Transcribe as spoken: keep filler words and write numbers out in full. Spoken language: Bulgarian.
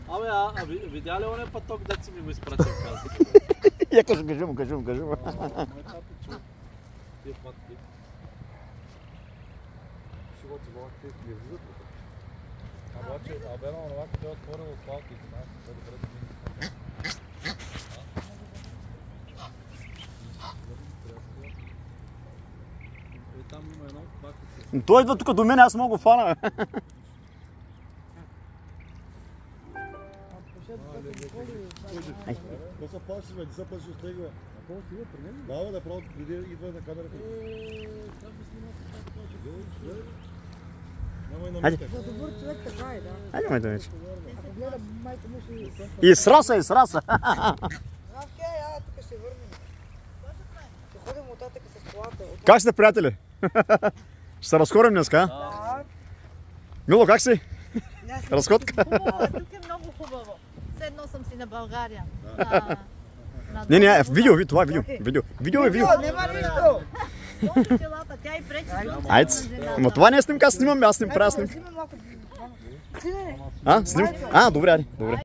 Абе, а видя ли оне пъток, дет си ми го изпратил? Я кажу, кажи му, кажи му, кажи му. Мой тати чу. Тия пътки. Ще го ти бъдат те ги излизат. Обаче, абе, на онова, като е отворило палките, знаеш, по-добре да мине. Там има едно пак. Той идва тук до мен, аз мога го фана. Какво са паши, бе? Не са паши от тега. А колко ти идва при мен? Да, бе, направо преди идва на камерата. Еее, как би снимал? Няма и на мите. За добър човек така е, да. Айде, майто вече. Ако гледа майка му ще... И сраса, и сраса. Окей, а, тук ще върнем. Ще ходим от татъка с колата. Как сте, приятели? Ще се разходим днес, а? Да. Мило, как си? Разходка? Хубаво, тук е много хубаво. Все едно съм си на България. Не, не, видео, видео, това е видео. Видео, видео е видео. Нема нищо. Долу селата, тя и пречи. Айде, ама това не е снимка, аз снимам, аз снимам, правя снимка. Снимай малко. А, сним? А, добре, айде, добре.